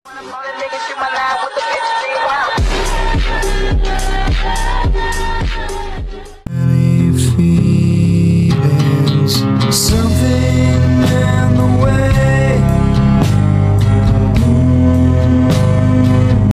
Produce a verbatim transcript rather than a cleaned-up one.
All the niggas shoot my line with the bitch.